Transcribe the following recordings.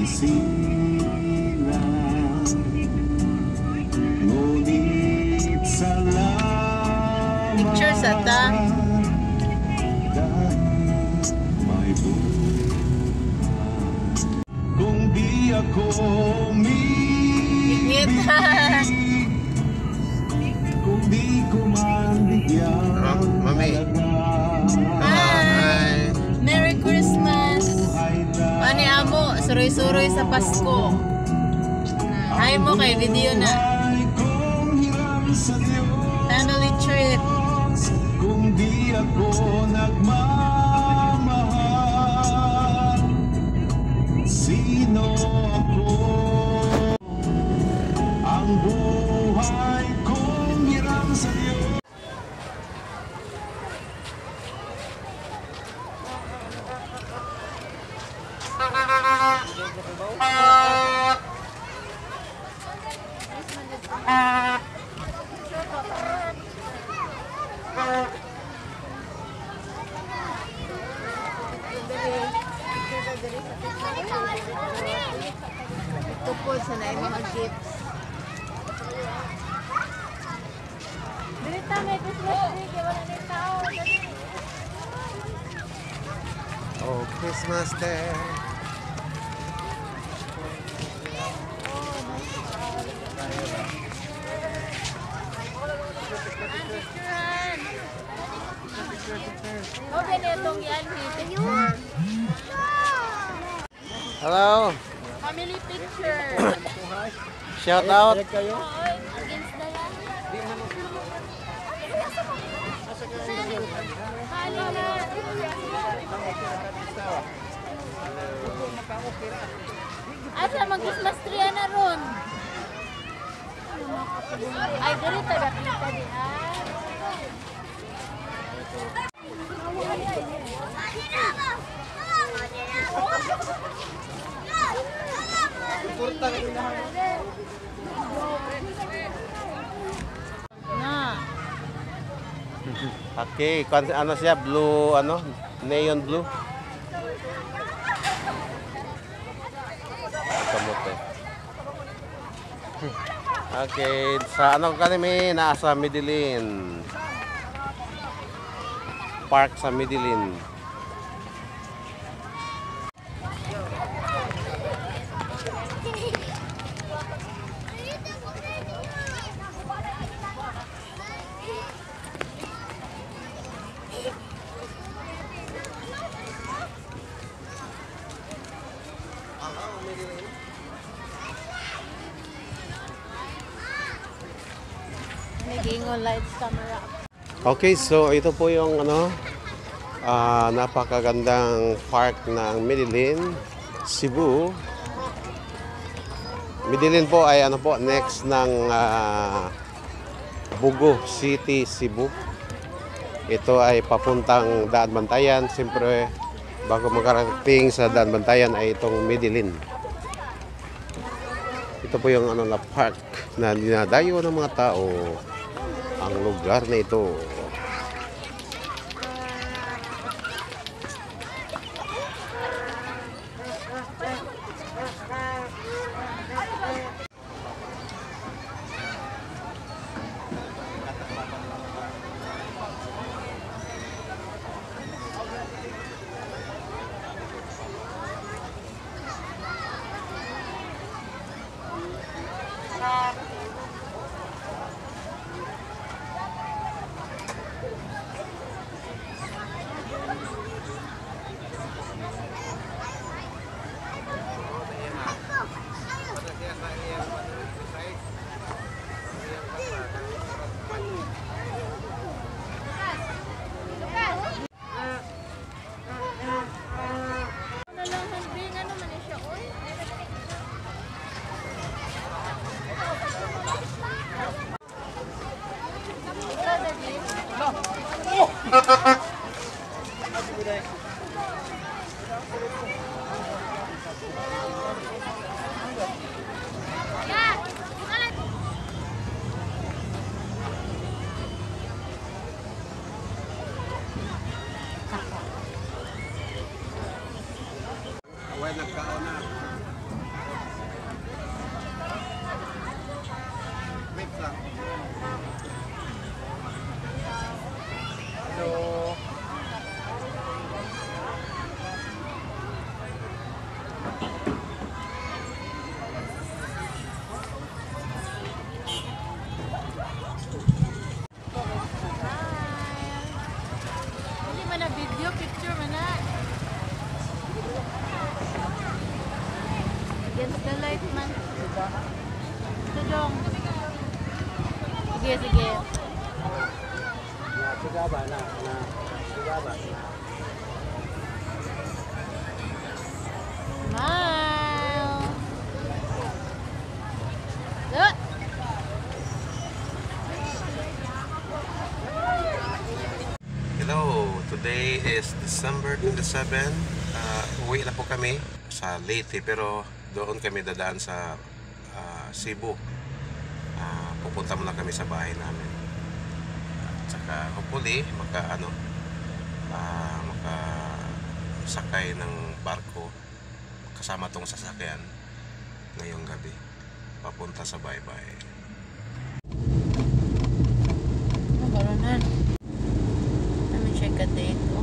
sila, ngunit salamat. Picture sa ta. May buhay. Kung di ako Ingit. kung di ko man bigyan Mami. Hi! Merry Christmas! Pani amo, suroy-suroy sa Pasko. Hi mo kay video na. Family trip. Kung di ako nagmamahal, sino ako? Ang buhay kong hiram sa Diyos. Ito po sa na mga gifts. Dito may Christmas tree, kaya wala na yung tao. Oh, Christmas Day. Okay na itong yan, picture. Hello. Family picture. Shout out. Against the land. Asa mag-Christmas tree na ron? Ay, ganito na kita di na. Okay, ano siya? Blue, ano? Neon blue. Kamote. Okay, sa ano kami? Nasa Medellin. Park sa Medellin. Nag-ingon lights camera. Okay, so ito po yung ano, napakagandang park ng Medellin, Cebu. Medellin po ay ano po, next ng Bugo City, Cebu. Ito ay papuntang Daan Bantayan. Siyempre, bago makarating sa Daan Bantayan ay itong Medellin. Ito po yung ano na park na dinadayo ng mga tao ang lugar na ito. Against the light man. Ito dong. Sige, sige. Smile. Look. Hello, today is December 27. Uwi na po kami sa Leyte pero doon kami dadaan sa Cebu. Pupunta muna kami sa bahay namin. At saka hopefully makasakay ng barko kasama tong sasakyan ngayong gabi papunta sa baybay. Barunan. Let me check a date. Oh.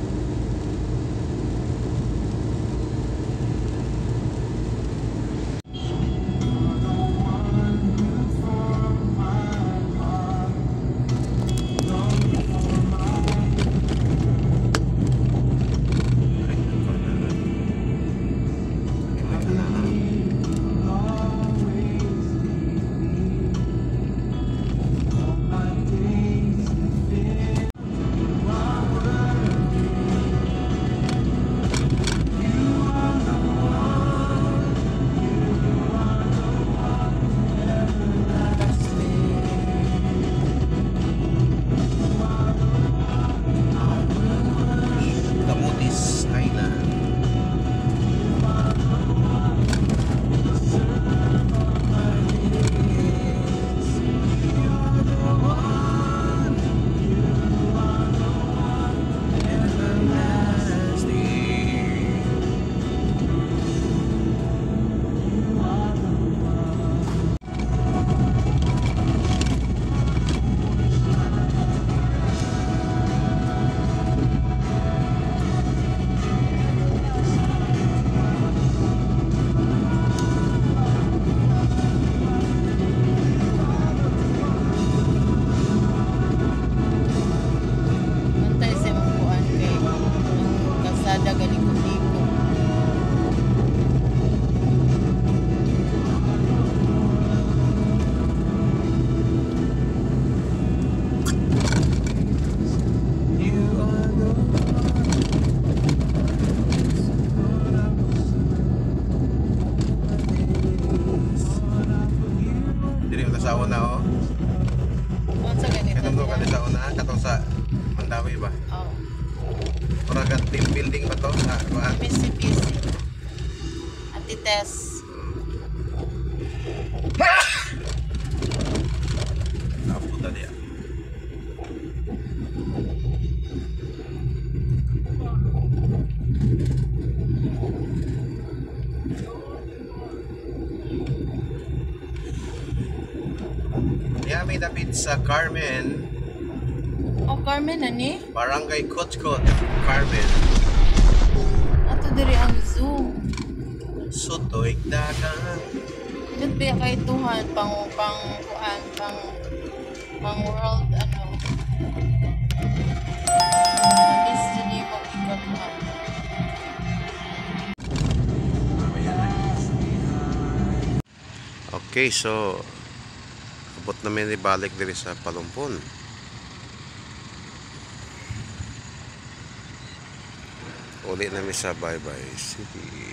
Camotes Island. Mantay sa mga kuan kay ang kalsada galikot-liko. Dili ko sa una oh. Unsa ganito? Katong ka sa una, katong sa Mandawi ba? Oh. Para ka team building ba to? Kuan. Pisi-pisi. Ati Tess. Puta dia. Yummy dapit sa Carmen, Oh, Carmen ani? Barangay Kutkot, Carmen. Ato diri ang zoo. Sutoy dagan. Dito biya kay tuhan pang kuan pang world ano. Is dili mo ikabuhan. Okay, so abot namin ibalik diri sa Palumpon. Uli namin sa Baybay City.